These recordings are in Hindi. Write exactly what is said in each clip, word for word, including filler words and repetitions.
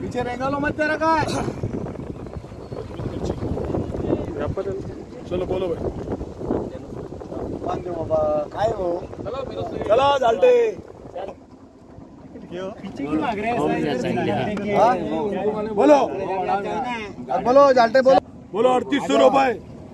पीछे रेंगालो मत तेरा का चलो बोलो भाई बाबा काय हो चला जालटे पीछे क्यों भाग रहे हैं? बोलो बोलो जालटे बोलो बोलो अड़तीस सौ रुपए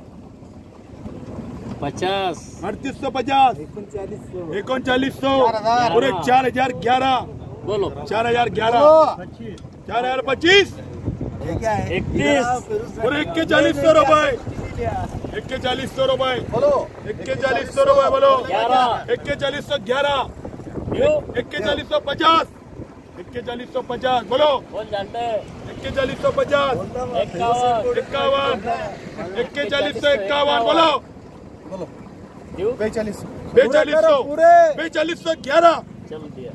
पचास अड़तीस सौ पचास इकतालीस सौ पूरे चार हजार ग्यारह बोलो चार हजार ग्यारह चार हजार पच्चीस ये क्या है? इक्कीस पूरे इक्कीस चालीस सौ रुपए इक्कीस चालीस सौ रुपए बोलो इक्कीस चालीस सौ रुपए बोलो ग्यारह इक्कीस चालीस सौ ग्यारह इक्कीस चालीस सौ पचास इक्कीस चालीस सौ पचास बोलो बोल जानते इक्कीस चालीस सौ पचास इक्यावन इक्यावन इक्कीस चालीस सौ इक्यावन बोलो बोलो क्यों बेचालीस बेचालीस सौ पूरे बेचालीस सौ ग्यारह चलो दिया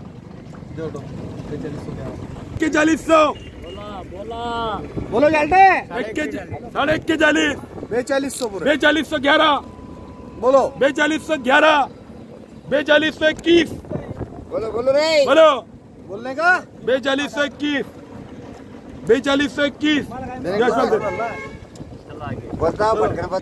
इक्कीस चालीस सौ बोला बोला बोलो जालटे इक्कीस साढ़े इक्कीस चालीस बेचालीस सौ पूरे बेचालीस सौ ग्यारह बोलो बेचालीस सौ ग्यारह बेचालीस सौ इक्कीस बोलो बोलो रे बोलो बोलने का बेचालीस सौ इक्कीस बेचालीस सौ इक्कीस बता बनकर बत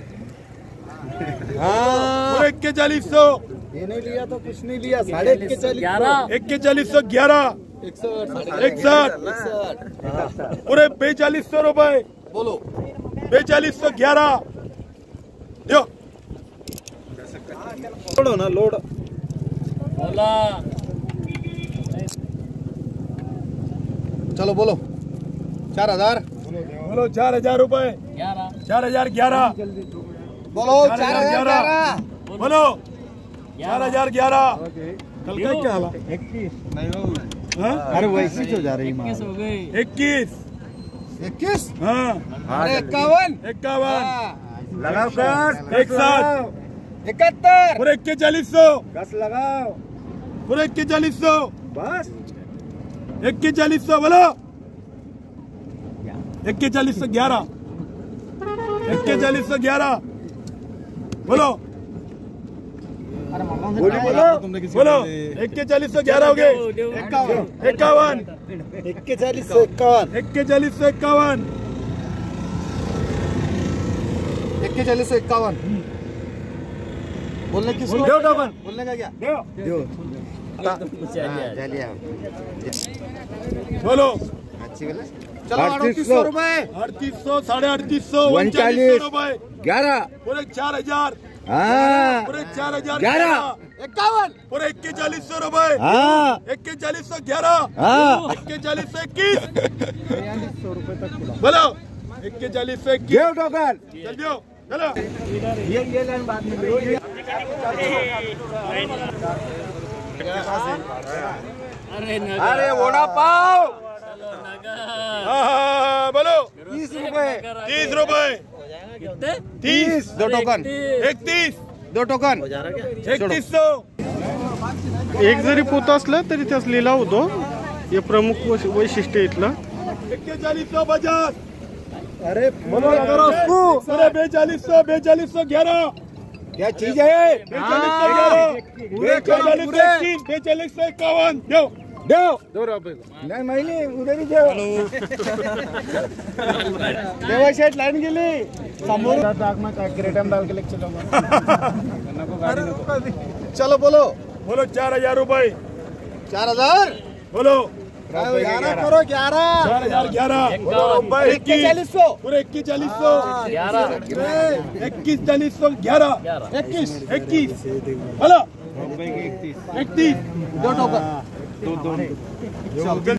पूरे इक्कीस चालीस सौ ये नहीं लिया तो कुछ नहीं लिया साढ़े इक्कीस चालीस ग्यारह इक्कीस चालीस सौ ग्यारह इकसठ पूरे बेचालीस सौ रुपए बोलो बेचालीस सौ ग्यारह यो लोड ना लोड बोला चलो बोलो चार हजार बोलो चार हजार रुपए ग्यारह चार हजार ग्यारह बोलो चार चार हजार हजार ग्यारह। ग्यारह बोलो चार हजार ग्यारह कल का क्या हाल इक्कीस हाँ? अरे वैसी तो जा रही इक्कीस हो गई इक्कीस इक्कीस हाँ अरे इक्यावन इक्यावन लगाओ कर इकसठ इकहत्तर पूरे इक्कीस चालीस सौ दस लगाओ पूरे इक्कीस चालीस सौ बस इक्कीस चालीस सौ बोलो इक्कीस चालीस सौ ग्यारह इक्कीस चालीस सौ ग्यारह बोलो बोलो बोलो बोलो इक्कीस चालीस सौ ग्यारह हो गए इक्यावन इक्यावन इक्कीस चालीस सौ इक्यावन इक्कीस चालीस सौ इक्यावन इक्कीस चालीस सौ इक्यावन बोलने किसको दो टोकन बोलने का क्या दो दो बोलो चलो अड़तीस सौ रुपए अड़तीस सौ साढ़े अड़तीस सौ उनचालीस। सौ रुपए ग्यारह पूरे चार हजार हाँ पूरे चार हजार ग्यारह इक्यावन पूरे इक्कीस चालीस सौ रुपए हाँ इक्कीस चालीस सौ ग्यारह हाँ इक्कीस चालीस सौ इक्कीस बोलो इक्कीस चालीस सौ इक्कीस देव टोकन चल दियो चलो ये ये लाइन बाद में अरे नगर अरे वड़ा पाव चलो नगर हाँ हाँ बोलो तीस रुपए तीस रुपए कितने तीस दो टोकन एकतीस दो टोकन एकतीस सौ एक जरी पोत असलं तरी त्यास लिलाव होतो. हे प्रमुख वैश- वैशिष्ट्य इथलं. इक्कीस चालीस सौ पचास अरे बोलो करो उसको पूरे बेचालीस सौ बेचालीस सौ ग्यारह क्या चीज है बेचालीस सौ ग्यारह बेचालीस सौ इक्कीस बेचालीस सौ इक्यावन दो दो नाही महिली उद्या देव देवा शेट लाईन गेली समोर चलो बोलो बोलो चार हजार रुपए चार हजार बोलो ग्यारह करो ग्यारह चार हजार ग्यारह इक्कीस चालीस सौ पूरे इक्कीस चालीस सौ ग्यारह इक्कीस चालीस सौ ग्यारह इक्कीस इक्कीस बोलो इकतीस दो टोकन